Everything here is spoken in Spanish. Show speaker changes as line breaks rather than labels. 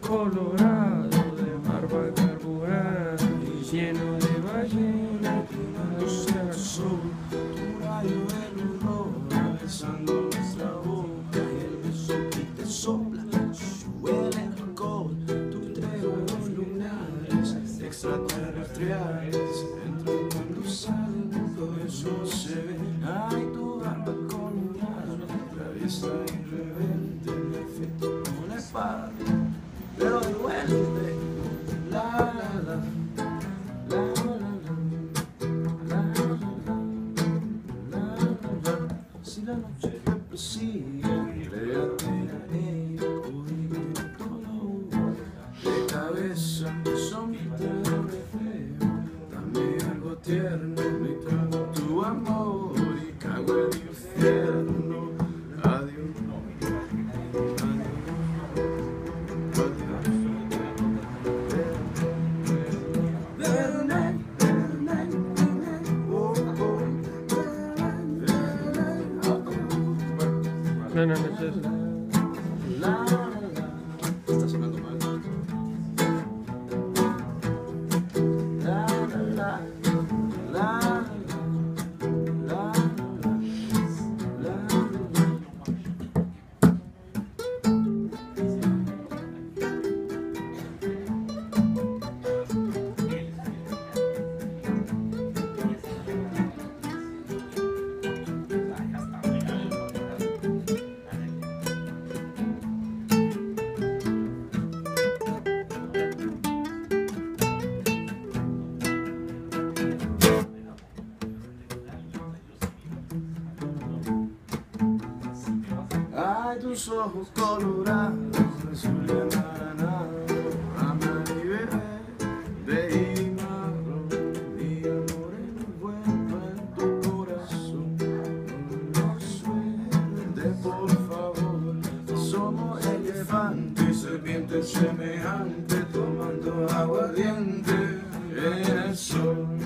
colorado de barba carburada y lleno de ballenas quemándose al sol.
Tu rayo de luz besando nuestra boca y el beso que te sopla huele a alcohol. Tu tregua lunares extraterrestres entran cuando salen, todo eso se ve. Ay, tu barba colorada, traviesa y rebelde, en efecto como una espada, pero duele. La la la, la la la, la la la. Si la noche te persigue, créate a ella, oír todo de cabeza, son de feo. Dame algo tierno, me trago tu amor y cago el infierno. Adiós,
No, no, no es eso.
está sonando mal. La la la, la la la, la la. Ay, tus ojos colorados, azul y anaranjado, ama y bebé, y marrón, mi amor envuelto en tu corazón. No nos suelte, por favor, somos elefantes y serpientes semejantes, tomando aguardiente en el sol.